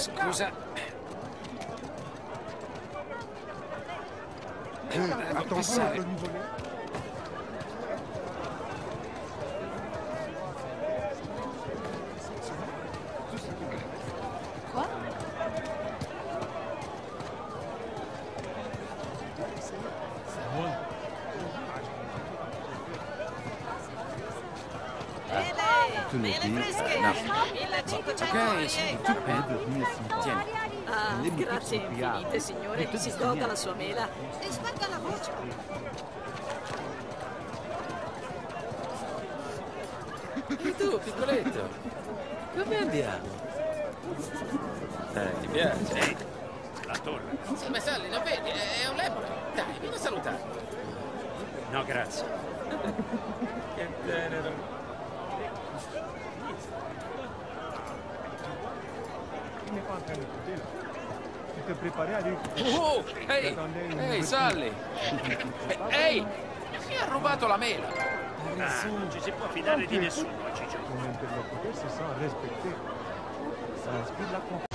Scusa. Devo passare. Tu le dis? No. 1500 Ok, sì. Tu perdi Tieni. Ah, grazie infinite, signore. Si goda la sua mela. E sparga la voce. E tu, piccoletto? Come andiamo? Ti piace? Sì, la torre. Sì, ma Sally, lo vedi? È un lemure. Dai, vieni a salutare. No, grazie. Che tenero. Oh, ehi, Sally! Ehi! Mi ha rubato la mela! Ah, non ci si può fidare di nessuno, Ciccio.